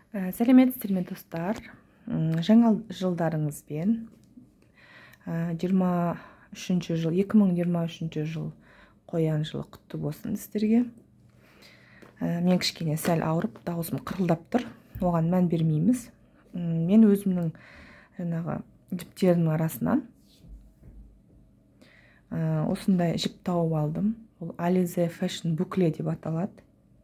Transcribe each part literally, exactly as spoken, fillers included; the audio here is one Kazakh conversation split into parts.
Сәлеметсіздер ме достар? Жаңа жылдарыңызбен жиырма үшінші жыл, екі мың жиырма үшінші жыл қоян жылы құтты болсын сіздерге. Мен кішкене сәл ауырып, дауысым қырылдап тұр. Оған мән бермейміз. Мен өзімнің жаңағы жіптерінің арасынан осындай жіп тауып алдым. Ол Alize Fashion Boucle деп аталады.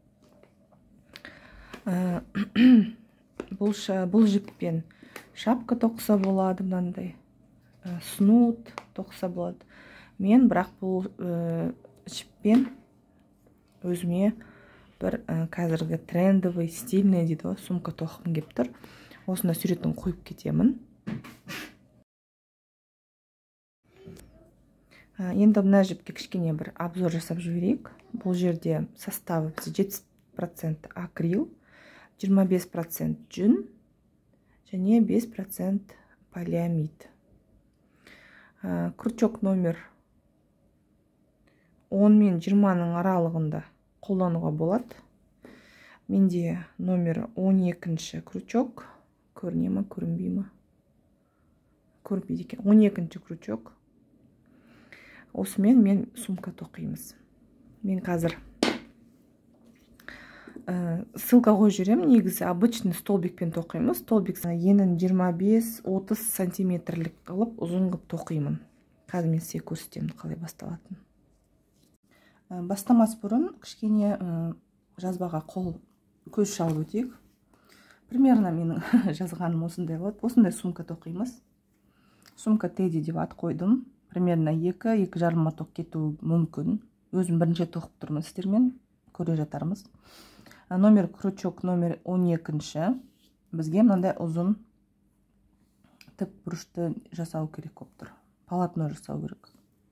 Бұл, бұл жіппен шапка тоқса болады, мынандай снуд тоқса болады. Мен бірақ бұл жіппен өзіме бір қазіргі трендовый, стильный дейді ғой, сумка тоққым келіп тұр. Осында суретін қойып кетемін. Енді мына жіпке кішкене бір обзор жасап жіберейік. Бұл жерде составы жетпіс процент акрил, жиырма бес процент жүн және бес процент полиамид. Крючок номер он мен жиырманың аралығында қолдануға болады. Менде номер он екінші крючок. Көріне ме, көрінбей ме? Көрінбейді екен. он екінші крючок. Осымен мен сумка тоқимыз. Мен қазір ссылка қойып жүремін. Негізі обычный столбикпен тоқимыз. Столбик енін жиырма бес отыз сантиметрлік қылып ұзын қылып тоқимын. Қазір мен сізге көрсетемін қалай басталатынын. Бастамас бұрын кішкене жазбаға қол көз шалып өтейік. Примерно менің жазғаным осындай болады. Осындай сумка тоқимыз. Сумка Teddy деп ат қойдым. Примерно екі, екі жарым тоқ кетуі мүмкін. Өзім бірінші тоқып тұрмын, сіздермен көре жатармыз. Номер крючок номер он екінші. Бізге мынандай ұзын тік бұрышты жасау керек болып тұр. Полотно жасау керек.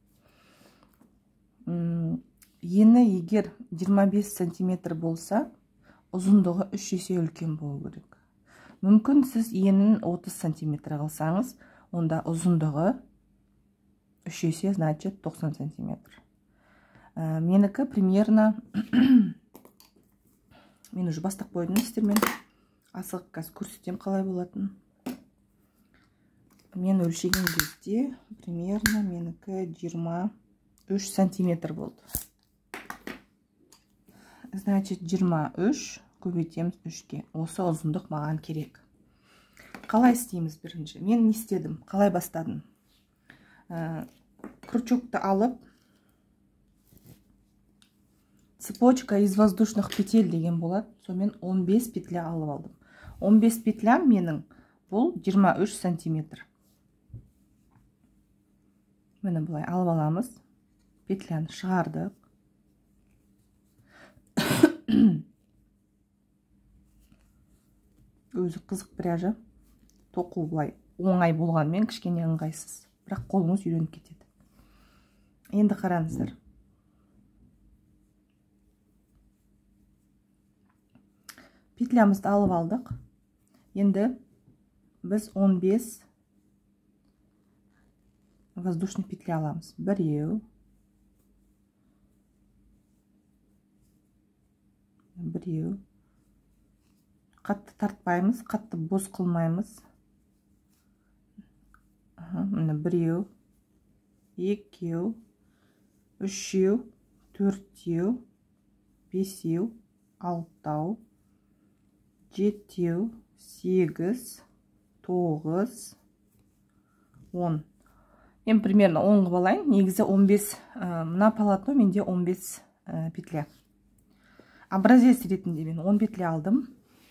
Ені егер жиырма бес сантиметр болса, ұзындығы үш есе үлкен болу керек. Мүмкін сіз енін отыз сантиметр алсаңыз, онда ұзындығы үш есе, значит тоқсан сантиметр. Менікі примерно мен уже бастап қойдым сіздермен. Асығып қазір көрсетем қалай болатын. Мен өлшеген кезде примерно менікі жиырма үш сантиметр болды. Значит, жиырма үш көбейтеміз үшке. Осы ұзындық маған керек. Қалай істейміз бірінші? Мен не істедім? Қалай бастадым? Крючокты алып, цепочка из воздушных петель деген болады. Сонымен он бес петля алып алдым. он бес петля менің бұл жиырма үш сантиметр. Мені бұлай алып аламыз. Петляны шығардық. Өзі қызық пряжа. Тоқу бұлай оңай болғанмен кішкене ыңғайсыз. Бірақ қолыңыз үйреніп кетеді. Енді қараңыздар. Петлямызды алып алдық. Енді біз он бес воздушный петля аламыз. Біреу, біреу. Қатты тартпаймыз, қатты бос қылмаймыз. Міне біреу, екеу, үшеу, төртеу, бесеу, алтау, жетеу, сегіз, тоғыз, он. Мен примерно он қылып алайын. Негізі он бес, мына полотно менде он бес петля. Образец ретінде мен он петля алдым.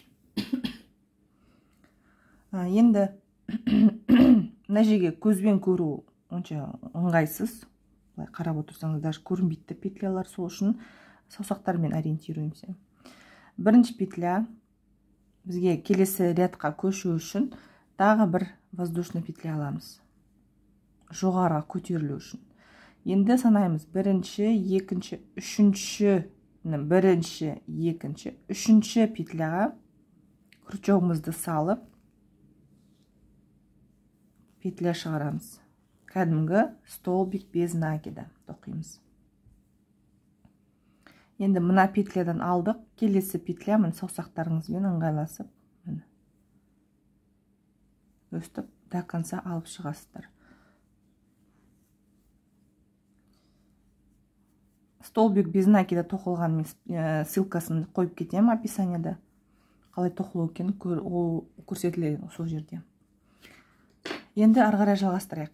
Енді мына жерге көзбен көру онша ыңғайсыз. Қарап отырсаңыз, даже көрінбейді петлялар, сол үшін саусақтармен ориентируемся. Бірінші петля бізге келесі рядқа көшу үшін тағы бір воздушный петля аламыз. Жоғарға көтерілу үшін. Енді санаймыз. Бірінші, екінші, үшінші, бірінші, екінші, үшінші петляға крючогымызды салып, петля шығарамыз. Кәдімгі столбик без накида тоқимыз. Енді мына петлядан алдық. Келесі петля мін саусақтарыңызбен ыңғайласып, өстіп до конца алып шығасыздар. Столбик без накида тоқылған ссылкасын қойып кетем описанияда. Қалай тоқылу екен ол көрсетіледі сол жерде. Енді ары қарай жалғастырайық.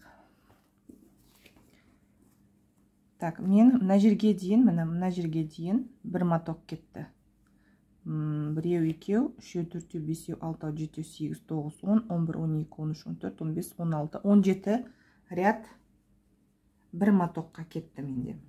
Так, мен мына жерге дейін, мына мына жерге дейін бір моток кетті. Біреу, екеу, үшеу, төртеу, бесеу, алтау, жетеу, сегіз, тоғыз, он, он бір, он екі, он үш, он төрт, он бес, он алты, он жеті ряд бір мотокқа кетті менде.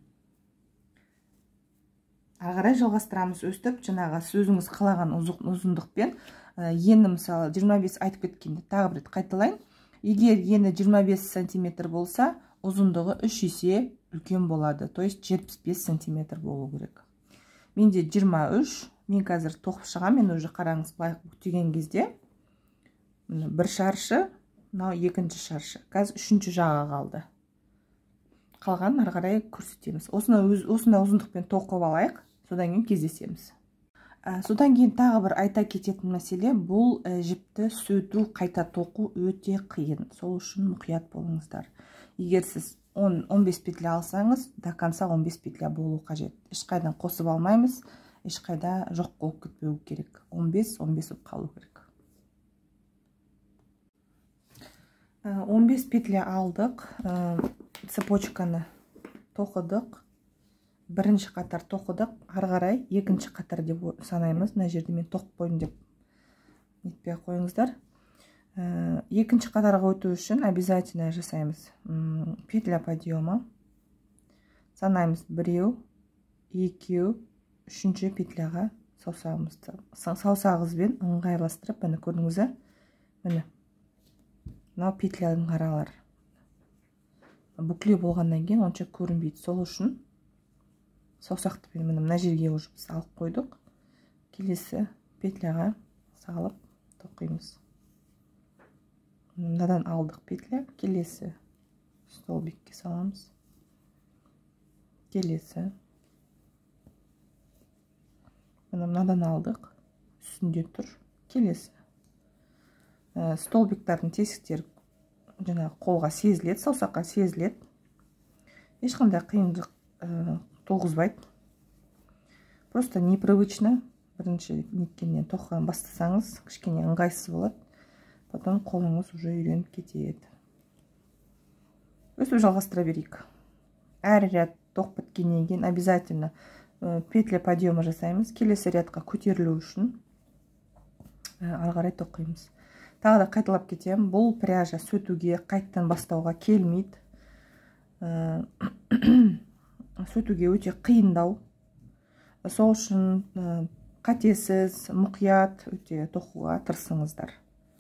Ары қарай жалғастырамыз. Өстіп, жаңағы сөзіңіз қалаған ұзындықпен ені мысалы жиырма бес айтып кеткенде тағы бір қайталайын. Егер ені жиырма бес сантиметр болса, ұзындығы үш есе үлкен болады. То есть жетпіс бес сантиметр болу керек. Менде жиырма үш. Мен қазір тоқып шығам. Мен уже қараңыз былай бүктеген кезде бір шаршы, мынау екінші шаршы. Қазір үшінші жаға қалды. Қалған ары қарай көрсетеміз. Осындай ұзындықпен тоқып алайық. Содан кейін кездесеміз. Содан кейін тағы бір айта кететін мәселе, бұл жіпті сөйту, қайта тоқу өте қиын. Сол үшін мұқият болыңыздар. Егер сіз он бес петля алсаңыз, до конца он бес петля болу қажет. Ешқайдан қосып алмаймыз, ешқайда жоқ болып кетпеу керек. он бес он бес болып қалу керек. он бес петля алдық, цепочканы тоқыдық. Бірінші қатар тоқыдық, ары қарай екінші қатар деп санаймыз. Мына жерде мен тоқып қойдым деп нетпей қойыңыздар. Екінші қатарға өту үшін обязательно жасаймыз. Петля подъема. Санаймыз біреу, екеу, үшінші петляға саусағымызды саусағымызбен ыңғайластырып, міне көрдіңіз, міне мынау петляның аралары. Бүкле болғаннан кейін онша көрінбейді. Сол үшін саусақтыпен мына жерге уже салып қойдық. Келесі петляға салып тоқимыз. Мынадан алдық петля, келесі столбикке саламыз. Келесі. Мынадан алдық, үстінде тұр. Келесі. Столбиктардың тесіктері жаңағы қолға сезіледі, саусаққа сезіледі. Ешқандай қиындық тоғызбайды. Просто непривычно. Бірінші неткеннен тоқыған бастасаңыз, кішкене ыңғайсыз болады. Потом қолыңыз уже үйреніп кетеді. Өстіп жалғастыра берейік. Әр ряд тоқып біткеннен кейін обязательно петля подъема жасаймыз. Келесі рядқа көтерілу үшін ары қарай тоқимыз. Тағы да қайталап кетем. Бұл пряжа сөтуге, қайттан бастауға келмейді. Сөтуге өте қиындау. Сол үшін қатесіз, мұқият өте тоқуға тырысыңыздар.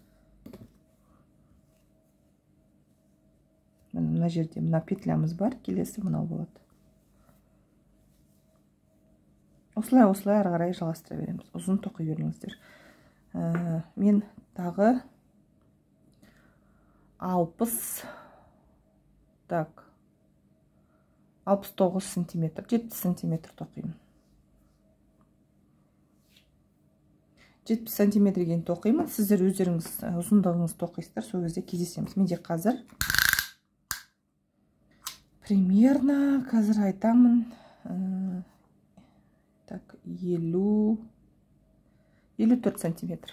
Мына жерде мына петлямыз бар, келесі мынау болады. Осылай-осылай ары қарай жалғастыра береміз. Ұзын тоқи беріңіздер. Мен тағы алпыс, так, алпыс тоғыз сантиметр, жетпіс сантиметр тоқимын. жетпіс сантиметрген тоқимын. Сіздер өздеріңіз ұзындығыңыз тоқисыздар, сол кезде кездесеміз. Менде қазір примерно, қазір айтамын, так, елу, елу төрт сантиметр.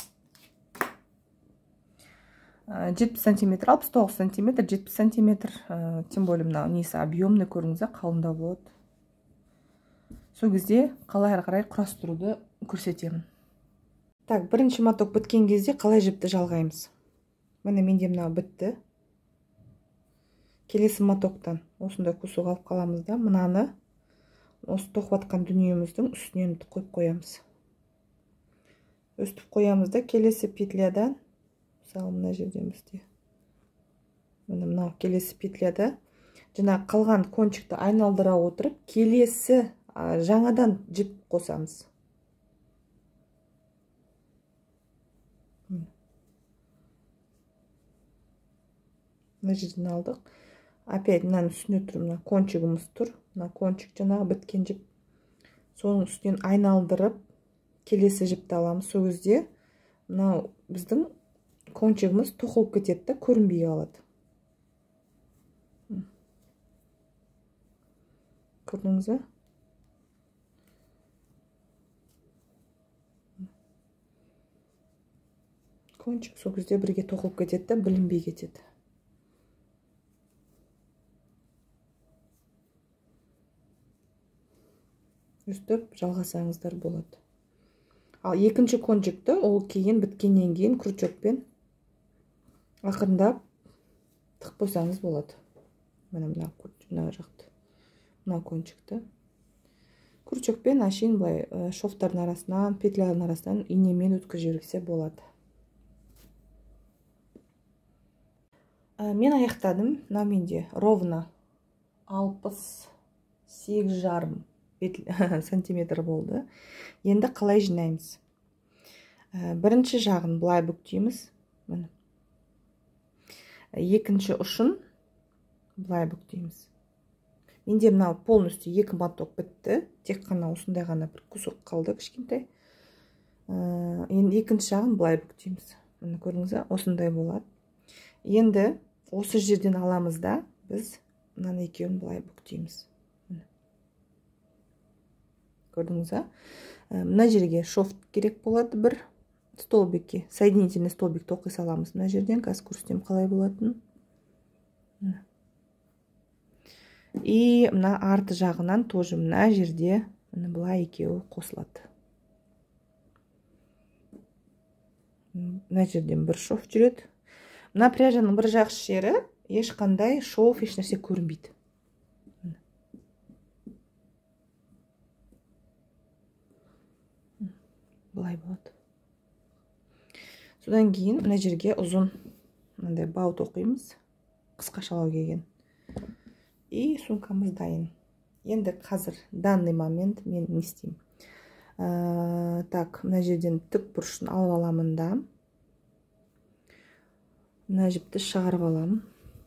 жетпіс сантиметр, алпыс тоғыз сантиметр, жетпіс сантиметр, тем более мына несі объемный көріңіз, қалыңдау болады. Сол кезде қалай ары қарай құрастыруды көрсетемін. Так, бірінші моток біткен кезде қалай жіпті жалғаймыз. Міне менде мынау бітті. Келесі мотоктан осындай кусок алып қаламыз да, мынаны осы тоқып атқан дүниеміздің үстінен қойып қоямыз. Өстіп қоямыз да, келесі петлядан, мысалы мына жерден бізде, міне мынау келесі петляда жаңа қалған кончикті айналдыра отырып, келесі жаңадан жіп қосамыз. Мына жерден алдық. Опять мынаның үстіне тұр, мына кончигіміз тұр. Мына кончик жаңағы біткен жіп. Соның үстінен айналдырып, келесі жіпті аламыз. Сол кезде мынау біздің кончигimiz тоқылып кетеді да, көрінбей қалады. Көрдіңіз бе? Кончик сол кезде бірге тоқылып кетеді да, білінбей кетеді. Өстіп жалғасаңыздар болады. Ал екінші кончикті ол кейін біткеннен кейін крючокпен ақырындап тық қойсаңыз болады. Мына мына жақты. Мына кончикті крючокпен ашин былай шовтардың арасынан, петлялардың арасынан инемен өткізіп жіберсе болады. Мен аяқтадым. Мына менде ровно алпыс сегіз жарым сантиметр болды. Енді қалай жинаймыз? Бірінші жағын былай бүктейміз. Екінші ұшын былай бүктейміз. Менде мынау полностью екі моток бітті. Тек қана осындай ғана бір кусок қалды, кішкентай. Енді екінші жағын былай бүктейміз. Міне көрдіңіз бе? Осындай болады. Енді осы жерден аламыз да, біз мынаны екеуін былай бүктейміз. Көрдіңіз бе? Мына жерге шов керек болады, бір столбикке, соединительный столбик тоқи саламыз. Мына жерден қазір көрсетем қалай болатын. И мына арты жағынан тоже мына жерде былай екеуі қосылады. Мына жерден бір шов жүреді. Мына пряжаның бір жақсы жері ешқандай шов, ешнәрсе көрінбейді. Былай болады. Содан кейін мына жерге ұзын мынандай бау тоқимыз. Қысқа шалау келген. И сумкамыз дайын. Енді қазір данный момент мен не істеймін. Так, мына жерден тік бұрышын алып аламын да. Мына жіпті шығарып аламын.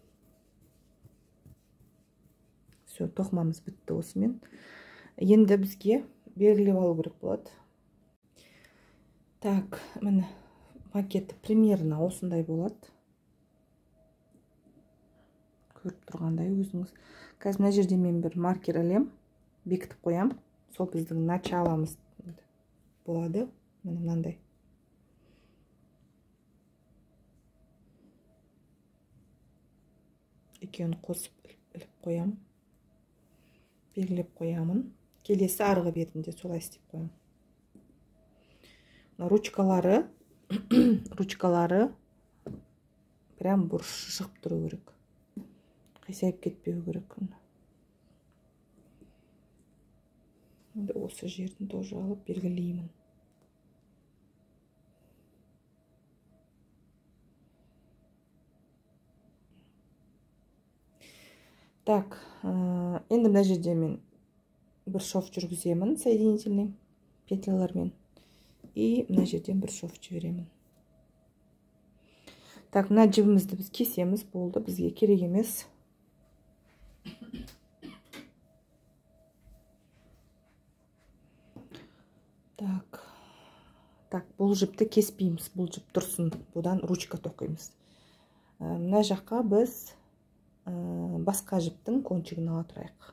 Все, тоқымамыз бітті осымен. Енді бізге белгілеп алу керек болады. Так, міне макеті примерно осындай болады. Көріп тұрғандай өзіңіз. Қазір мына жерде мен бір маркер ілем, бекітіп қоям. Сол біздің началамыз болады. Міне мынандай. Екеуін қосып іліп қоям. Белгілеп қоямын. Келесі арғы бетінде солай істеп қоям. Ручкалары, ручкалары прям бұрыш шығып тұру керек. Қисайып кетпеу керек. Енді осы жерін тоже алып белгілеймін. Так, енді мына жерде мен бір шов жүргіземін соединительный петлялармен. И мына жерден бір шов жіберемін. Так, мына жібімізді біз кесеміз, болды, бізге керек емес. Так, так, бұл жіпті кеспейміз, бұл жіп тұрсын, бұдан ручка тоқимыз. Мына жаққа біз басқа жіптің кончигін ала тұрайық.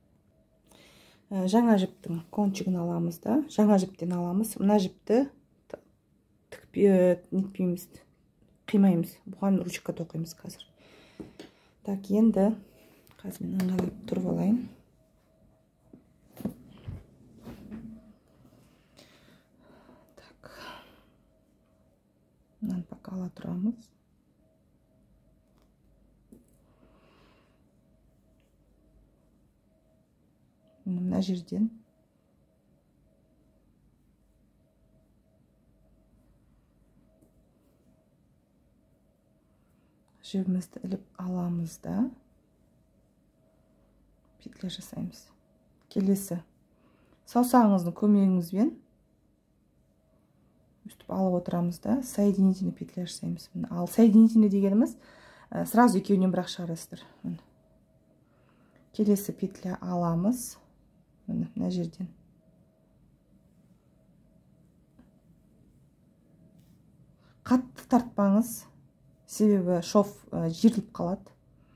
Жаңа жіптің кончигін аламыз да, жаңа жіптен аламыз. Мына жіпті нетпейміз, қимаймыз. Бұған ручка тоқимыз қазір. Так, енді қазір мен ыңғайлап тұрып алайын. Так. Мынаны пока ала тұрамыз. Мына жерден жібімізді іліп аламыз да петля жасаймыз. Келесі саусағыңыздың көмегіңізбен өстіп алып отырамыз да соединительный петля жасаймыз. Ал соединительный дегеніміз сразу екеуінен бірақ шығарасыздар. Келесі петля аламыз. Мына жерден Қатты тартпаңыз, себебі шов жиырылып қалады.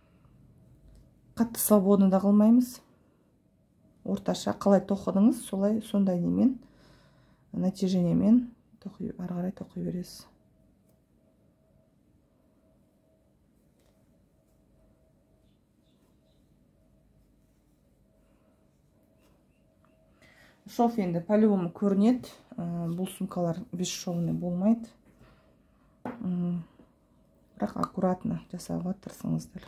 Қатты свободно да қылмаймыз. Орташа қалай тоқыдыңыз, солай сондай немен, нәтижемен тоқи, ары қарай тоқи бересіз. Шов енді по-любому көрінеді. Бұл сумкалар без шовный болмайды. Бірақ аккуратно жасауға тырысыңыздар.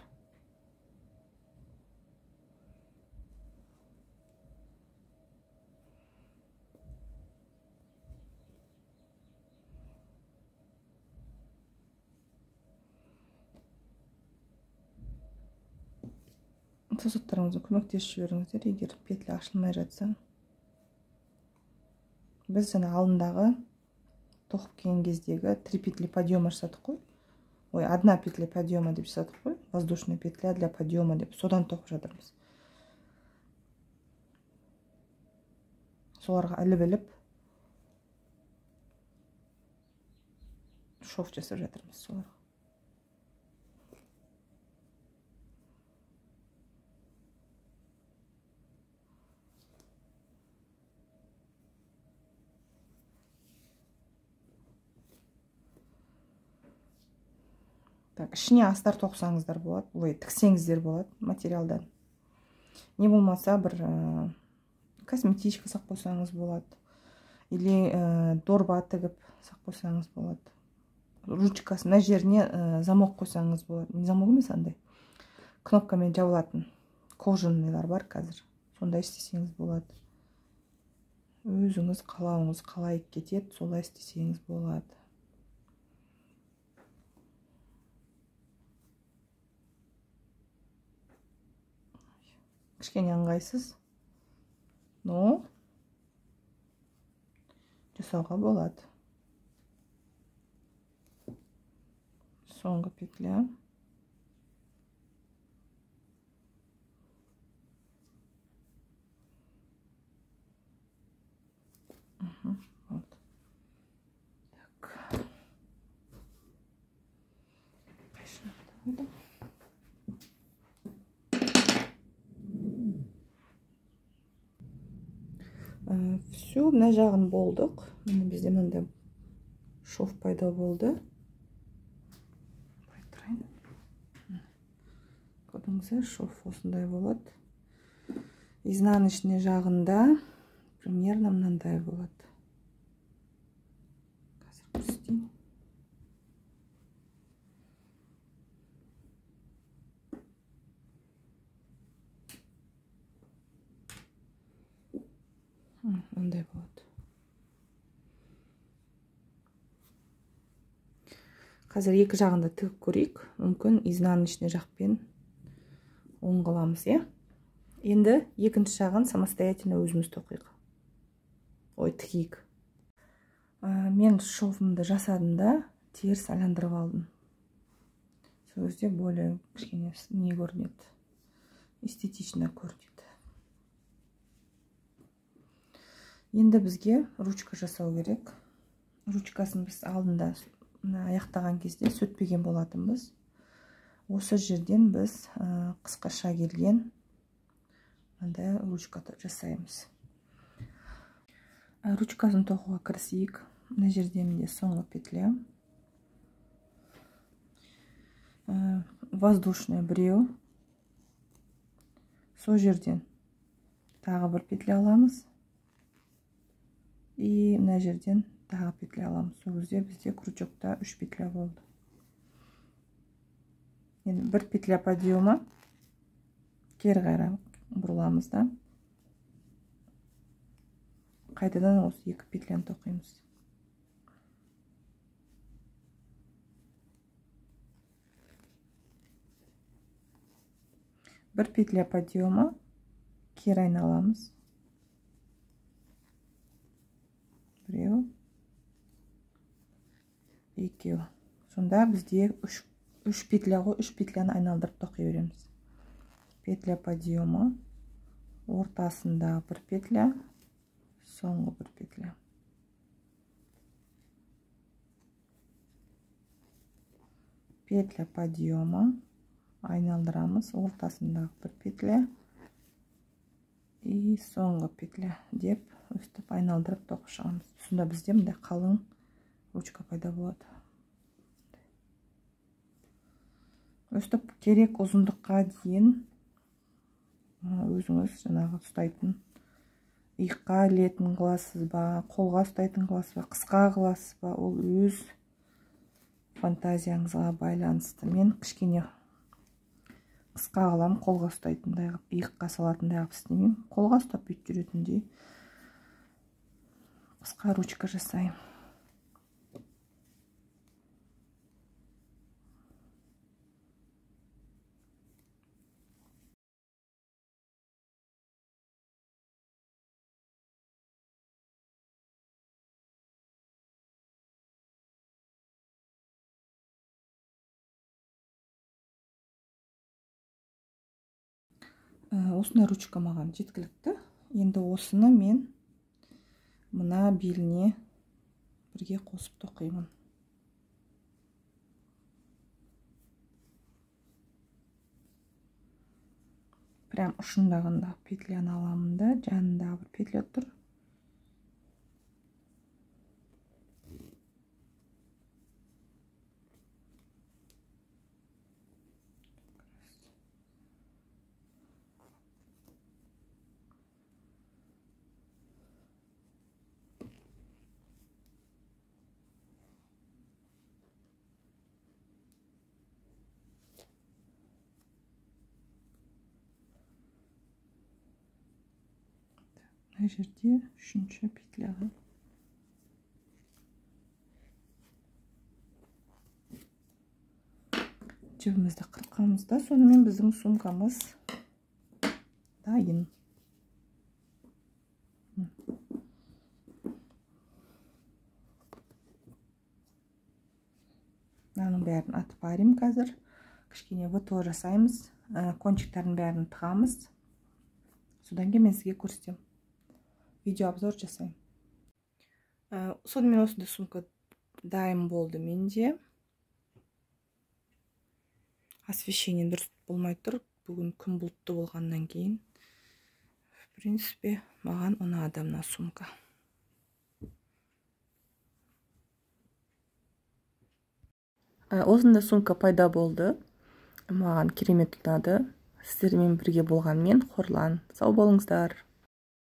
Сосуттарыңызды көмектесіп жіберіңіздер, егер петля ашылмай жатса. Біз жаңа алдындағы тоқып келген кездегі три петли подъема жасадық қой. Ой, одна петля подъема деп жасадық қой. Воздушная петля для подъема деп содан тоқып жатырмыз. Соларға іліп-іліп шов жасап жатырмыз соларға. Так, ішіне астар тоқсаңыздар болады, ой, тіксеңіздер болады материалдан. Не болмаса бір ә, косметичка сақ қойсаңыз болады. Или ә, дорба тігіп сақ қойсаңыз болады. Ручкасы мына жеріне ә, замок қойсаңыз болады. Не замок емес, андай кнопкамен жабылатын кожанылар бар қазір. Сондай істесеңіз болады. Өзіңіз қалауыңыз қалай кетеді, солай істесеңіз болады. Кішкене ыңғайсыз, но жасауға болады. Соңғы петля. Угу, вот. Так. Все, мына жағын болдық. Бізде мынандай шов пайда болды. Көрдіңіздер, шов осындай болады. Изнаночный жағында примерно мынандай болады. Қазір көрсетейін. Мындай болады. Қазір екі жағында тігіп көрейік. Мүмкін изнаночный жақпен оң қыламыз, е? Енді екінші жағын самостоятельно өзіміз тоқиық. Ой, тігейік. Мен шовымды жасадым да, теріс айландырып алдым. Сол кезде более кішкене не көрінеді. Эстетично көрінеді. Енді бізге ручка жасау керек. Ручкасын біз алдында аяқтаған кезде сөтпеген болатынбыз. Осы жерден біз қысқаша келген мындай ручка жасаймыз. Ручкасын тоқуға кірісейік. Мына жерде менде соңғы петля. Воздушная біреу. Сол жерден тағы бір петля аламыз. И мына жерден тағы петля аламыз. Сол кезде бізде крючокта үш петля болды. Енді бір петля подъема кері қарай бұруламыз да. Қайтадан осы екі петляны тоқимыз. Бір петля подъема кері айналамыз. Біреу, екеу. Сонда бізде үш петля ғой, үш петляны айналдырып тоқи береміз. Петля подъема, ортасында бір петля, соңғы бір петля. петля подъема, айналдырамыз, ортасындағы бір петля и соңғы петля деп өстіп айналдырып тоқып шығамыз. Сонда бізде мындай қалың ручка пайда болады. Өстіп керек ұзындыққа дейін өзіңіз жаңағы ұстайтын иыққа ілетін қыласыз ба, қолға ұстайтын қыласыз ба, қысқа қыласыз ба, ол өз фантазияңызға байланысты. Мен кішкене қысқа қылам, қолға ұстайтындай, иыққа салатындай қылып істемеймін. Қолға ұстап бүйтіп жүретіндей қысқа ручка жасаймын. Осындай ручка маған жеткілікті. Енді осыны мен мына беліне бірге қосып тоқимын. Прям ұшындағында петляны аламын да, жанында бір петля тұр. Мына жерде үшінші петляға жібімізді қырқамыз да, сонымен біздің сумкамыз дайын. Мынаның бәрін атпарим қазір. Кішкене вытор жасаймыз, кончиктарын бәрін тығамыз. Содан кейін мен сізге көрсетем. Видео обзор жасайым. Сонымен осындай сумка дайын болды менде. Освещение дұрыс болмай тұр. Бүгін күн бұлтты болғаннан кейін. В принципе, маған ұнады мына сумка. Осындай сумка пайда болды. Маған керемет ұнады. Сіздермен бірге болғанмен Қорлан. Сау болыңыздар.